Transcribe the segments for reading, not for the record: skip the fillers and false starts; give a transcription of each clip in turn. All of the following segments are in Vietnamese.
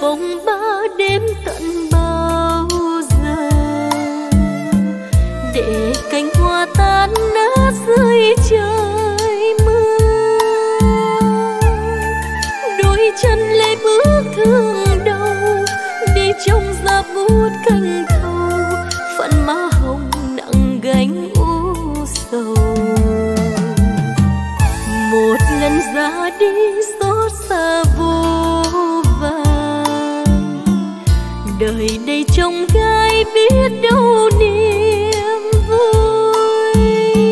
phong ba đến tận bao giờ, để cánh hoa tan nát dưới trời mưa. Đôi chân lê bước thương đầu, đi trong giá bút cành thâu, phận má hồng nặng gánh u sầu. Một lần ra đi xót xa vô vàn, đời đây trông gai biết đâu niềm vui.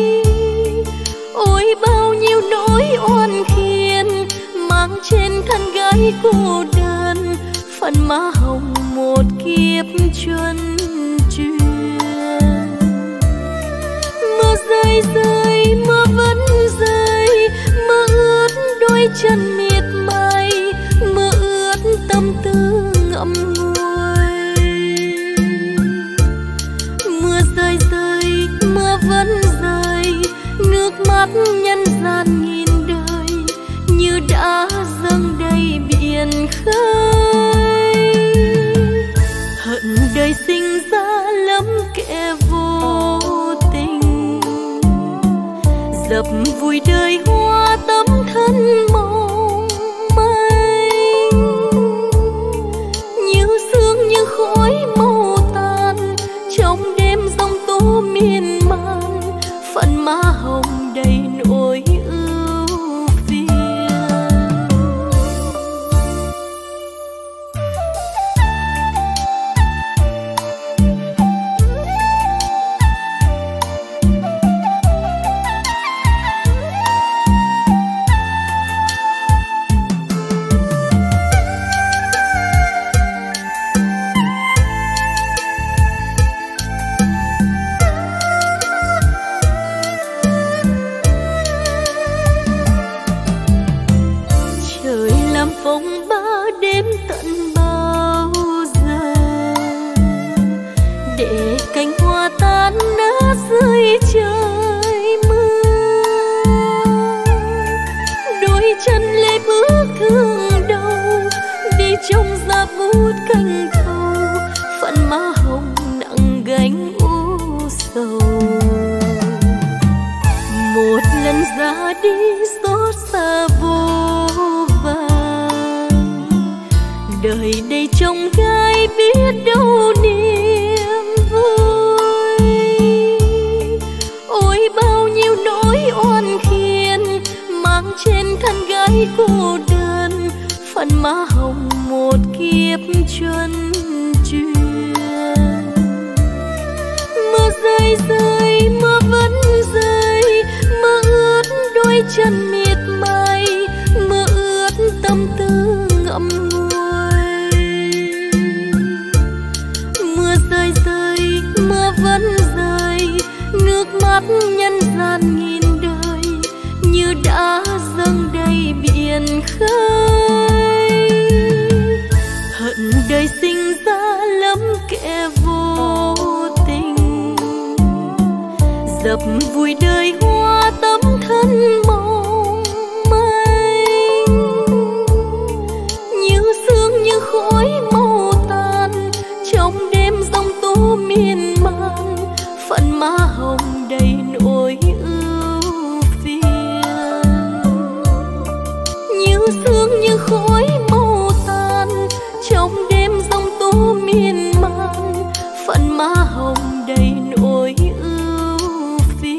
Ôi bao nhiêu nỗi oan khiên mang trên thân gái cô đơn, phận má hồng một kiếp chuân truyền. Mưa rơi rơi mưa vẫn rơi, mưa ướt đôi chân miệt mài, mưa ướt tâm tư ngậm ngùi. Mưa rơi rơi mưa vẫn rơi, nước mắt nhân gian nghìn đời như đã dâng đầy biển khơi. Hận đời sinh ra lắm kẻ vô tình, dập vùi đời hoa tấm thân mong manh. Như sương như khói màu tàn, trong đêm giông tố miên man, phận má hồng đầy nỗi ưu phiền. Phong ba đêm tận bao giờ, để cánh hoa tan nát dưới trời mưa. Đôi chân lê bước thương đầu, đi trong giá bút cành thâu, phận má hồng nặng gánh u sầu. Một lần ra đi xót xa vô vàn, đời đây trông gai biết đâu niềm vui. Ôi bao nhiêu nỗi oan khiên mang trên thân gái cô đơn, phận má hồng một kiếp chuân truyền. Mưa rơi rơi mưa vẫn rơi, mưa ướt đôi chân miệt mài, mưa ướt tâm tư ngậm ngùi. Mưa rơi rơi mưa vẫn rơi, nước mắt nhân gian nghìn đời như đã dâng đầy biển khơi. Hận đời sinh ra lắm kẻ vô tình, dập vùi đời hoa tấm thân mong manh. Như sương như khói màu tàn, trong đêm giông tố miên man, phận má hồng đầy nỗi ưu phiền. Như sương như khói màu tàn, trong đêm giông tố miên man, phận má hồng đầy nỗi ưu phiền.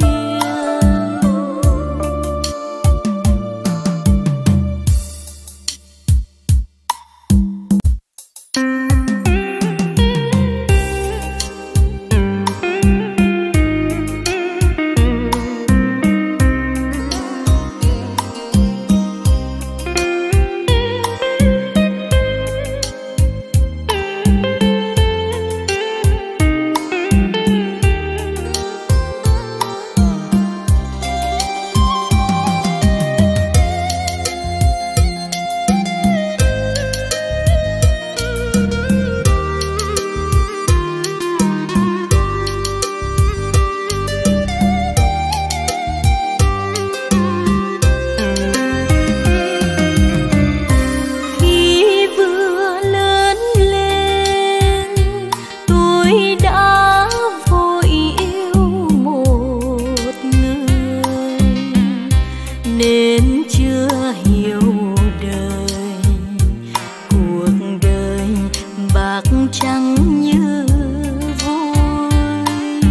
chẳng như vui.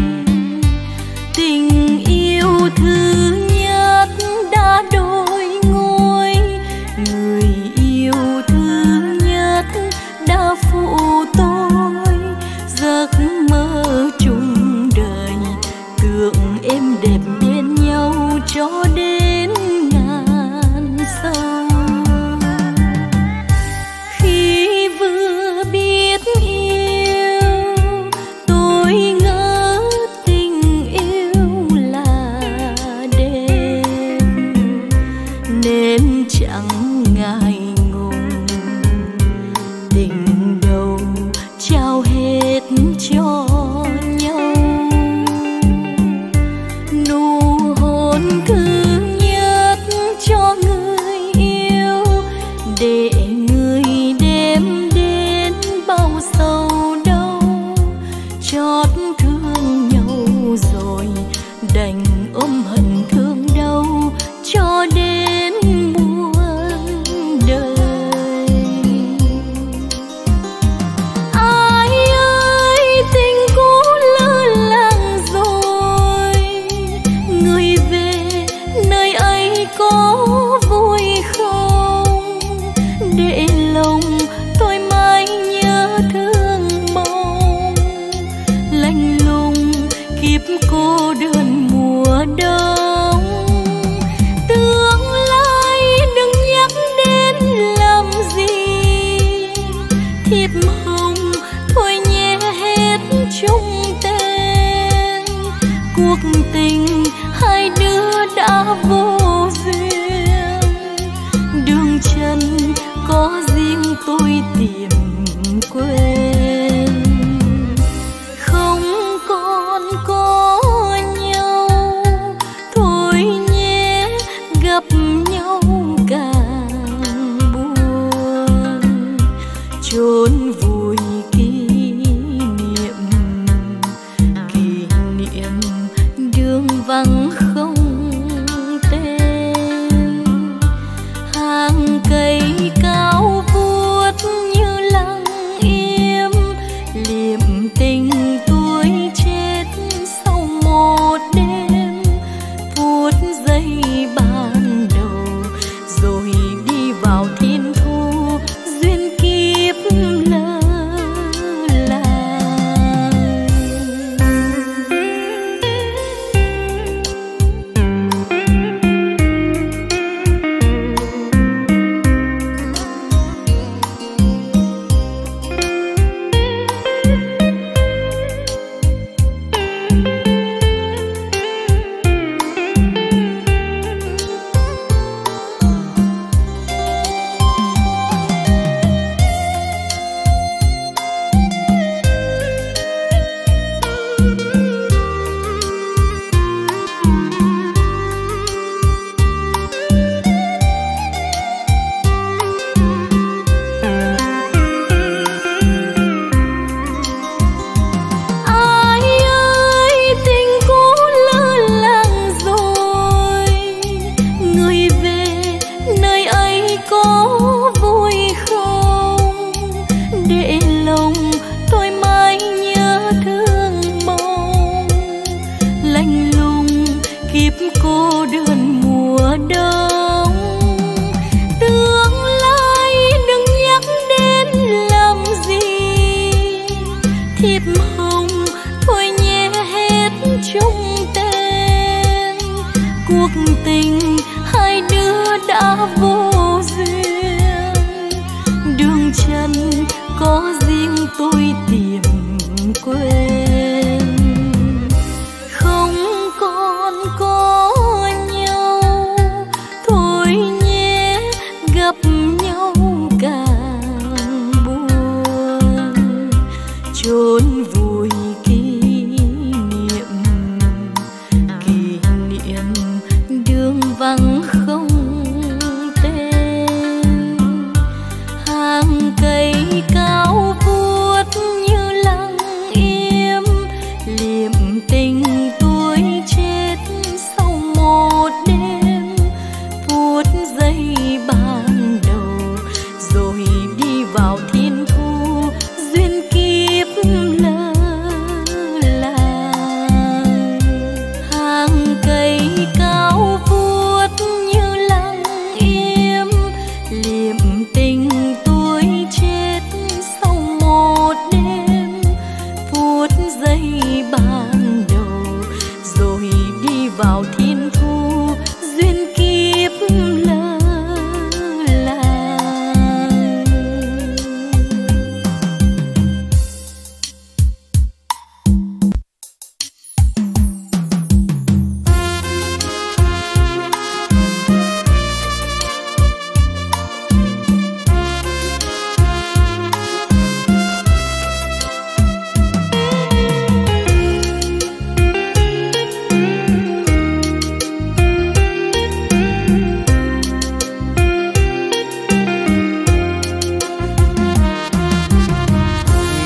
Tình yêu thứ nhất đã đổi ngôi, người yêu thứ nhất đã phụ tôi. Giấc mơ chung đời tưởng êm đẹp bên nhau cho đến ngàn sau. Khi vừa biết yêu tôi ngỡ tình yêu là đẹp, nên chẳng ngại ngùng tình đầu trao hết cho nhau. Nụ hôn thứ nhất cho người yêu để người đem đến bao sầu đau. Chót thương nhau rồi đành ôm hận thương đau cho đến muôn đời. Ai ơi tình cũ lỡ làng rồi, người về nơi ấy có vui không? Để lòng tôi mãi nhớ thương mong, lạnh lùng kiếp cô đơn mùa đông. Tương lai đừng nhắc đến làm gì, thiệp hồng thôi nhé hết chung tên. Cuộc tình hai đứa đã vô duyên, đường chân có riêng tôi tìm quên. Không còn có nhau thôi nhé, gặp nhau càng buồn. Chốn vùi kỷ niệm đường vắng không tên. Hàng cây cao vút như lặng im, liệm tình tuổi chết sau một đêm. Phút giây ban đầu rồi đi vào thiên thu, duyên kiếp lỡ làng. Có riêng tôi tìm quên. Không còn có nhau thôi nhé, gặp nhau càng buồn. Chốn vùi kỷ niệm đường vắng không tên. Hàng cây cao vút như lặng im, liệm tình tuổi chết sau một đêm. Phút giây ban đầu rồi đi vào thiên thu, duyên kia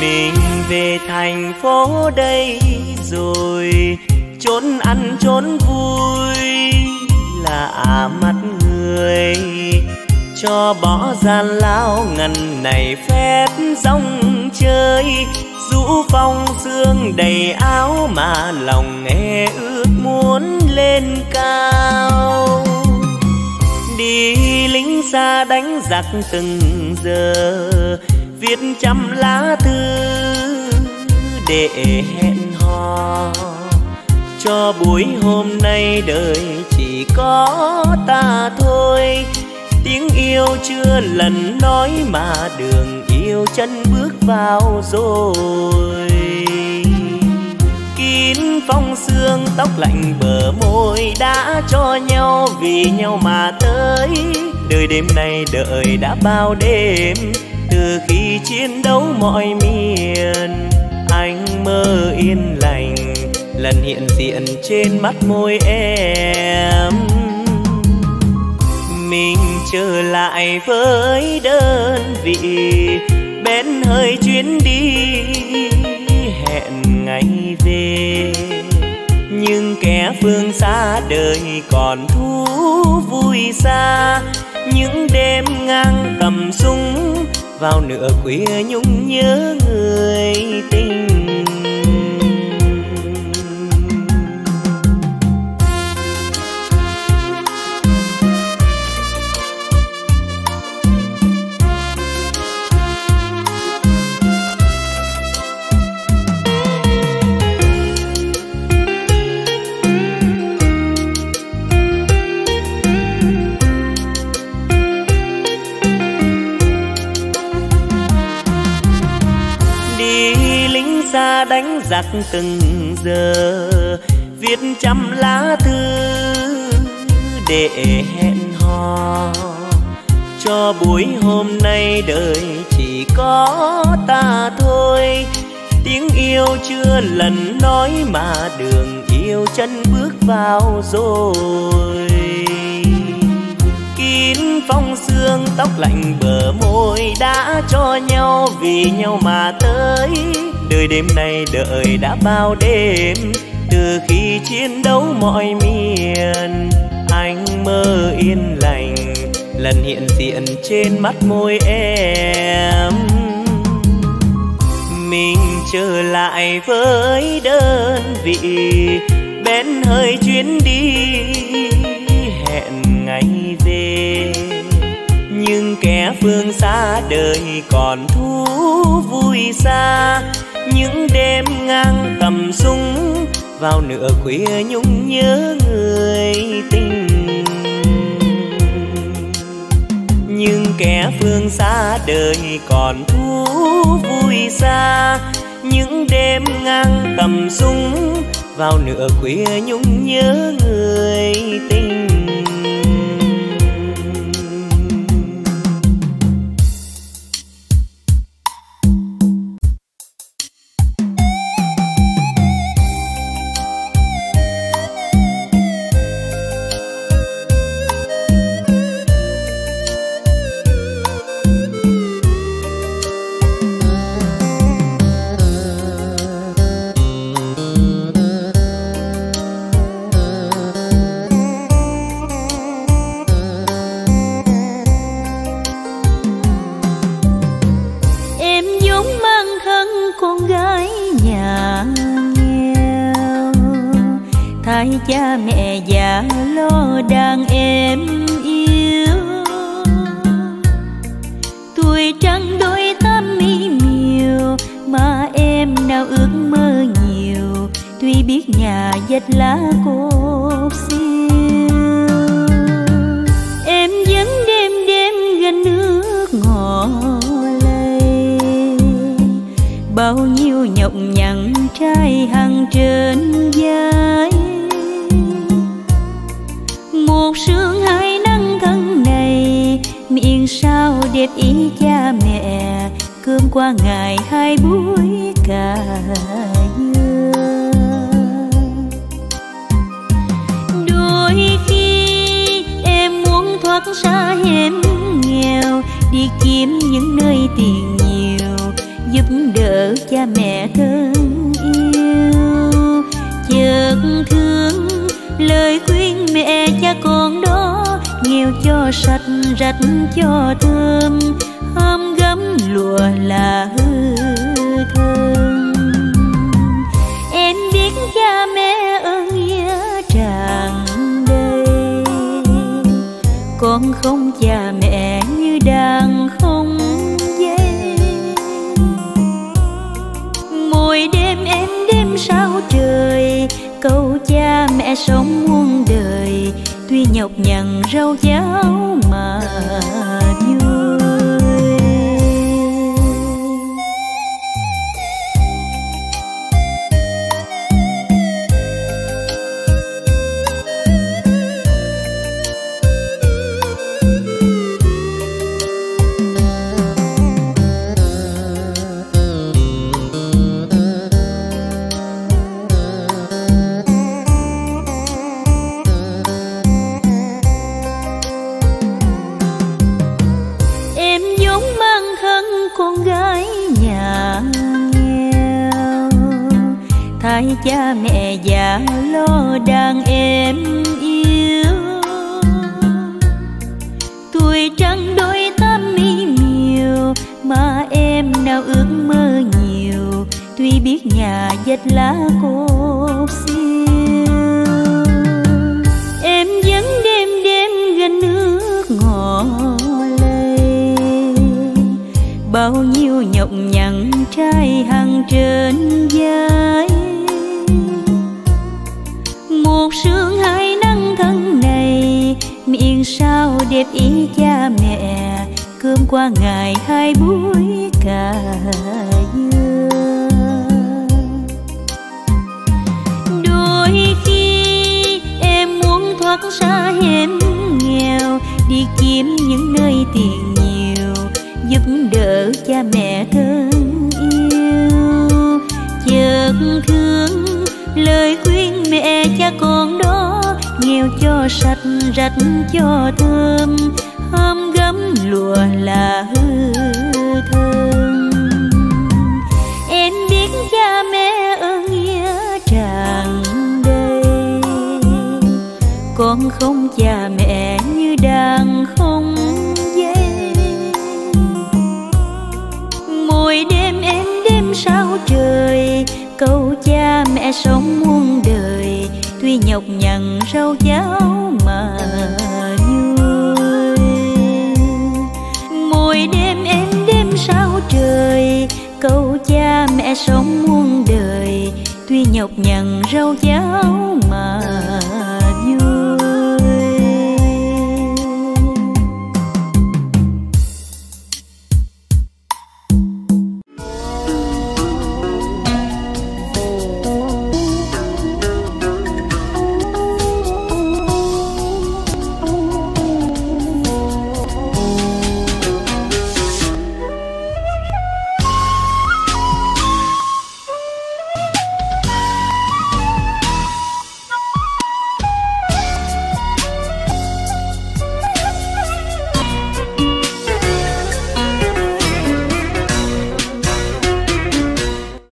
Mình về thành phố đây rồi, chốn ăn chốn vui lạ mắt người, cho bỏ gian lao ngần này phép rong chơi. Rũ phong sương đầy áo mà lòng nghe ước muốn lên cao. Đi lính xa đánh giặc từng giờ, viết trăm lá thư để hẹn hò. Cho buổi hôm nay đời chỉ có ta thôi, tiếng yêu chưa lần nói mà đường yêu chân bước vào rồi. Kín phong sương tóc lạnh bờ môi đã cho nhau vì nhau mà tới. Đời đêm nay đợi đã bao đêm, từ khi chiến đấu mọi miền. Anh mơ yên lành lần hiện diện trên mắt môi em. Mình trở lại với đơn vị, bén hơi chuyến đi hẹn ngày về. Nhưng kẻ phương xa đời còn thú vui xa, những đêm ngang cầm súng vào nửa khuya nhung nhớ người tình. Đánh giặc từng giờ, viết trăm lá thư để hẹn hò. Cho buổi hôm nay đời chỉ có ta thôi, tiếng yêu chưa lần nói mà đường yêu chân bước vào rồi. Kín phong sương tóc lạnh bờ môi đã cho nhau vì nhau mà tới. Đời đêm nay đợi đã bao đêm, từ khi chiến đấu mọi miền. Anh mơ yên lành lần hiện diện trên mắt môi em. Mình trở lại với đơn vị, bén hơi chuyến đi hẹn ngày về. Nhưng kẻ phương xa đời còn thú vui xa, những đêm ngang cầm súng vào nửa khuya nhung nhớ người tình. Nhưng kẻ phương xa đời còn thú vui xa, những đêm ngang cầm súng vào nửa khuya nhung nhớ người tình. Cha mẹ già lo đàn em yêu, tuổi trăng đôi tám mi miều mà em nào ước mơ nhiều. Tuy biết nhà dệt lá cột xiêu, em vẫn đêm đêm gánh nước ngò lây. Bao nhiêu nhọc nhằn trai hằng trên vai, một sương hai nắng thân này. Miệng sao đẹp ý cha mẹ, cơm qua ngày hai buổi cà dưa. Đôi khi em muốn thoát xa hẻm nghèo, đi kiếm những nơi tiền nhiều, giúp đỡ cha mẹ thân yêu. Chợt thương lời khuyên mẹ cha con đó, nghèo cho sạch rạch cho thơm, hôm gấm lụa là hư thơm. Em biết cha mẹ ơn nghĩa tràn đầy, con không cha mẹ như đàn không dây. Mỗi đêm em đêm sao trời, câu cha mẹ sống muôn đời, tuy nhọc nhằn rau cháo mà vui. Thay cha mẹ già lo đàn em yêu, tuổi trăng đôi tám mi miều, mà em nào ước mơ nhiều, tuy biết nhà dệt lá cột xiêu. Em vẫn đêm đêm gánh nước ngò lây, bao nhiêu nhọc nhằn trai hằng trên vai. Một sương hai nắng thân này, miệng sao đẹp ý cha mẹ, cơm qua ngày hai buổi cà dưa. Đôi khi em muốn thoát xa hẻm nghèo, đi kiếm những nơi tiền nhiều, giúp đỡ cha mẹ thân yêu. Chợt thương lời khuyên mẹ cha con đó, nghèo cho sạch rạch cho thơm, hôm gấm lụa là hư thơm. Em biết cha mẹ ơn nghĩa tràn đầy, con không cha mẹ như đàn không dây. Mỗi đêm em đêm sao trời, câu cha mẹ sống muôn đời, tuy nhọc nhằn rau cháo mà vui. Mỗi đêm em đêm sao trời, câu cha mẹ sống muôn đời, tuy nhọc nhằn rau cháo mà